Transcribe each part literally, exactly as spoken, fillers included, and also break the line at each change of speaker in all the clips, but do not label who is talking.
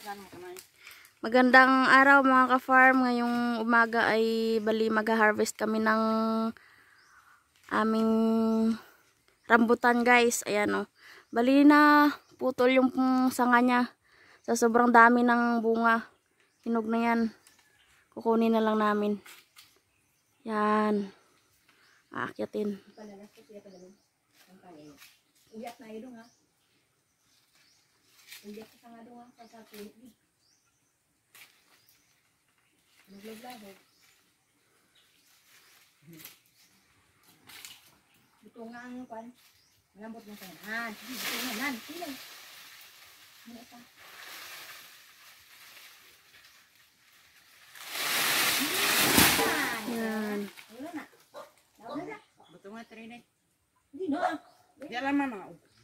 Magandang araw mga ka-farm. Ngayong umaga ay bali mag-harvest kami ng aming rambutan guys. Ayan o. Bali na putol yung sanga niya. Sa sobrang dami ng bunga. Hinog na yan. Kukunin na lang namin. Yan. Aakyatin.
Uyat na yun ha. Uyat ka nga doon ha. Sa pilit di. Naglablabo. Ito nga ang kwan. Malambot na tayo. Han. Ito nga. Nan. Sino? Ano ito?
Yan.
Wala na. Wala na.
Betul nggak teri nih?
Hindi na.
Jalan mana?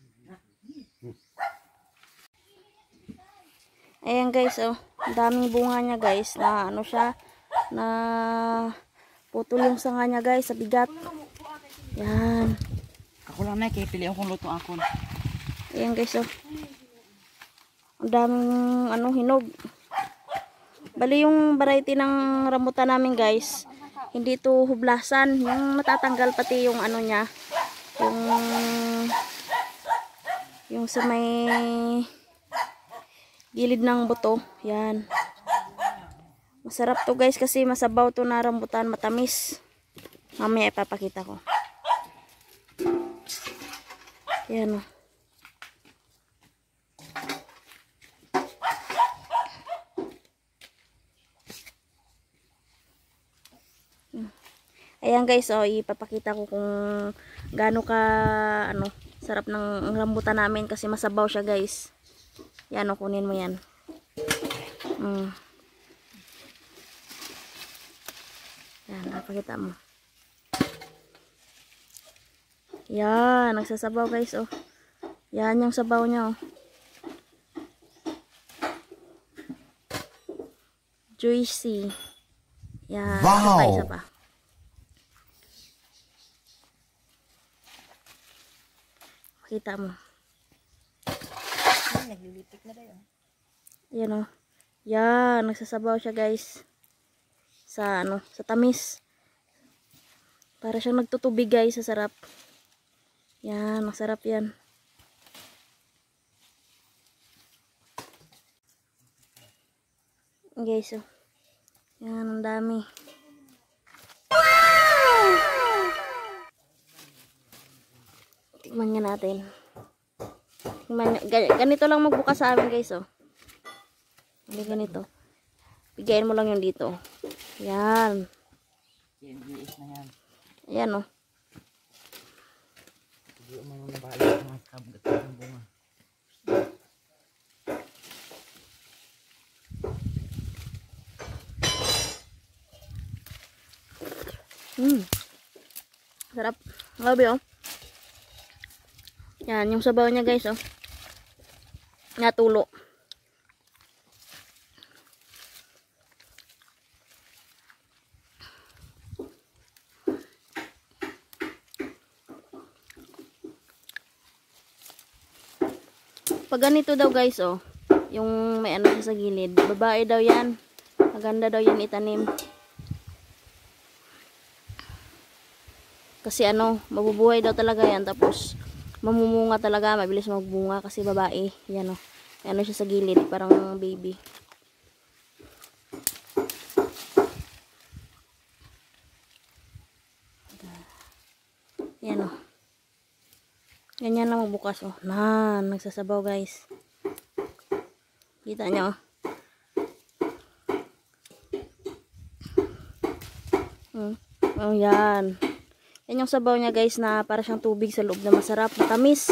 Ayan guys, oh. Ang daming bunga niya guys. Na ano siya. Na putol yung sanga niya guys. Sa bigat. Yan.
Ako lang na kaya pili akong luto ako.
Ayan guys, oh. Ang daming ano, hinog. Bali yung variety ng rambutan namin guys. Hindi to hublasan. Yung matatanggal pati yung ano niya. Yung yung sa may gilid ng buto. Yan. Masarap to guys kasi masabaw to na rambutan, matamis. Mamaya ipapakita ko. Yan o. Ayan guys, oh, ipapakita ko kung gaano ka ano, sarap ng rambutan namin kasi masabaw siya guys. Yan, oh, kunin mo yan. Mm. Yan, napakita mo. Yan, nagsasabaw guys, oh. Yan yung sabaw niya, oh. Juicy. Yan,
wow.
Pa, isa pa. Kita mo.
Ay, naglilitik na tayo.
Yan o. Yan, nagsasabaw siya guys. Sa ano, sa tamis. Para siyang nagtutubig guys, sa sarap. Yan, masarap yan. Guys, oh. Yan, ang dami. Tikman nga natin. Tikman, ganito lang magbukas sa amin guys, oh. Hindi ganito. Bigayin mo lang yung dito. Yan.
Yan, biis na yan.
Ayan, oh.
Hindi mo nang nabalik ng mga kagat ng bunga.
Hmm. Sarap. Grabe, oh. Yan, yung sabaw niya guys, oh. Natulo. Pag ganito daw guys, oh. Yung may ano sa gilid. Babae daw yan. Maganda daw yan itanim. Kasi ano, mabubuhay daw talaga yan. Tapos, mamumunga talaga, mabilis magbunga kasi babae. Yan o. Ano siya sa gilid, parang baby. Yan o. Ganyan lang magbukas o. Na, nagsasabaw guys. Kita nyo o. Hmm. Oh, yan. Yan yung sabaw niya guys na para siyang tubig sa loob na masarap, matamis.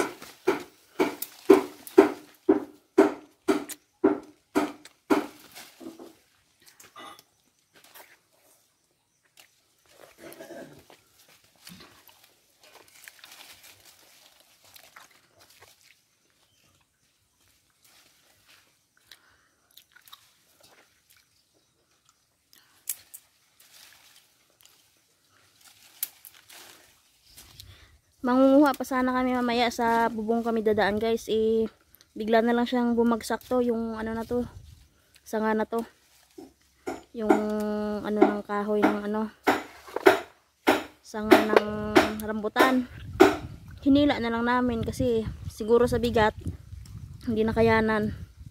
Mangunguha pa sana kami mamaya sa bubong kami dadaan guys. Eh, bigla na lang siyang bumagsak to. Yung ano na to. sanga na to. Yung ano ng kahoy ng ano, sanga ng rambutan. Hinila na lang namin kasi siguro sa bigat hindi na kayanan.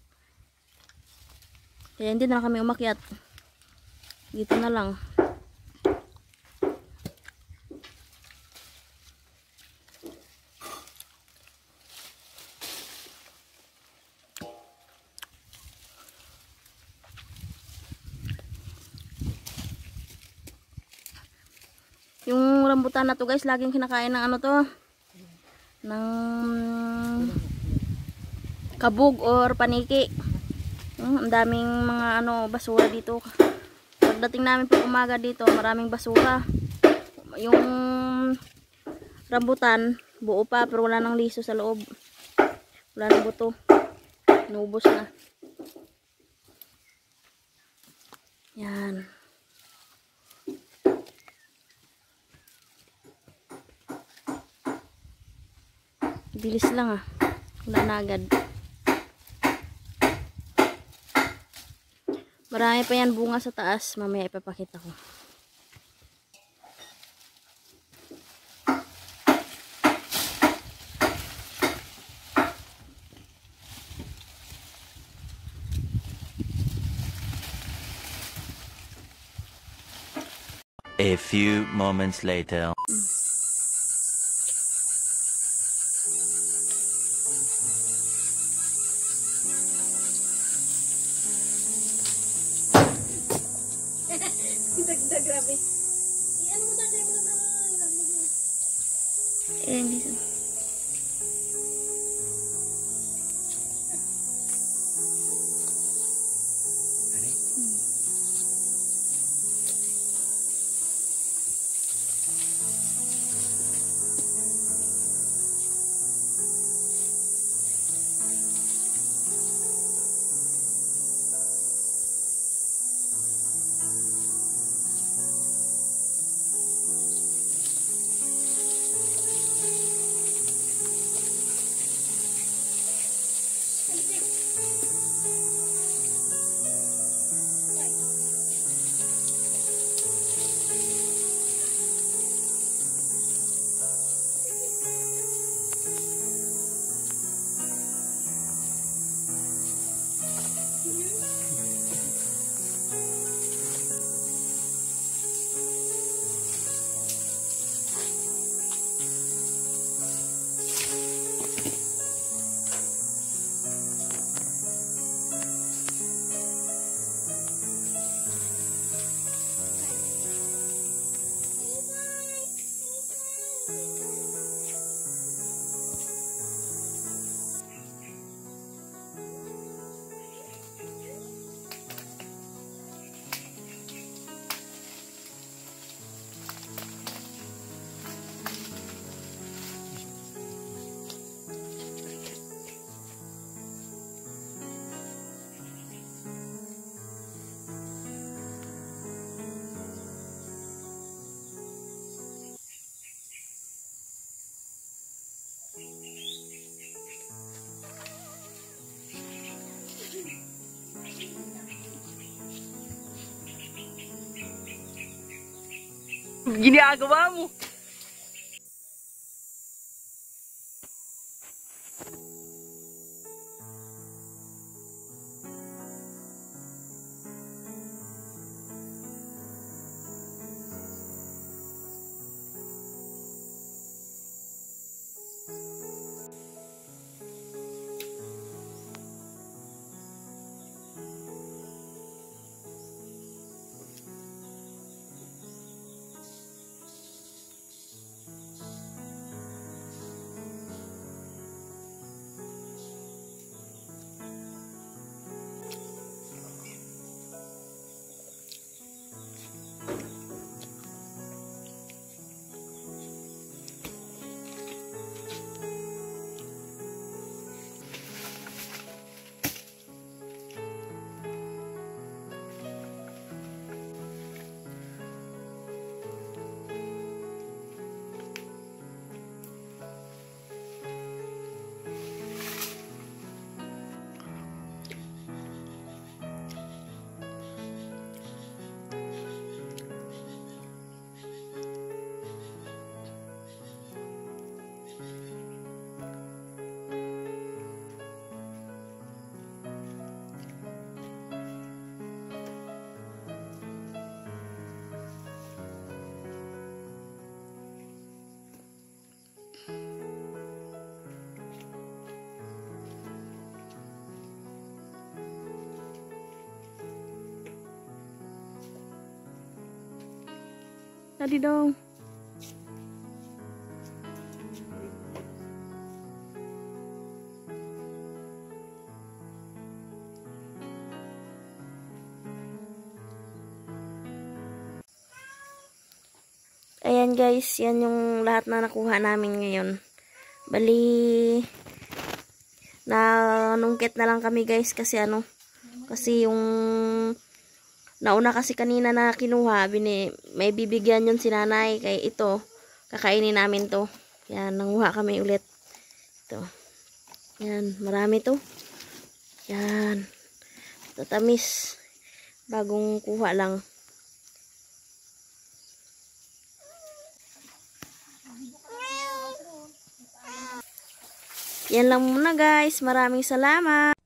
Kaya hindi na lang kami umakyat. Dito na lang. Yung rambutan na to guys, laging kinakain ng ano to, ng kabog or paniki. Hmm, ang daming mga ano basura dito. Pagdating namin pag umaga dito, maraming basura. Yung rambutan buo pa pero wala nang liso sa loob. Wala nang buto. Inubos na. Yan. Bilis lang ah. Wala na agad. Marami pa yan bunga sa taas. Mamaya ipapakita ko.
A few moments later.
Dagdag, grabe. Iyan mo dagdag mo na.
Eh, hindi sa...
Ginagawa mo.
Tadi dong. Ayan guys, yan yung lahat na nakuha namin ngayon. Bali, na nungkit na lang kami guys kasi ano, kasi yung nauna kasi kanina na kinuha, bini, may bibigyan yun si nanay, kay ito, kakainin namin to. Yan, nanguha kami ulit. Ito. Yan, marami to. Yan. Tatamis. Bagong kuha lang. Yan lang muna guys. Maraming salamat.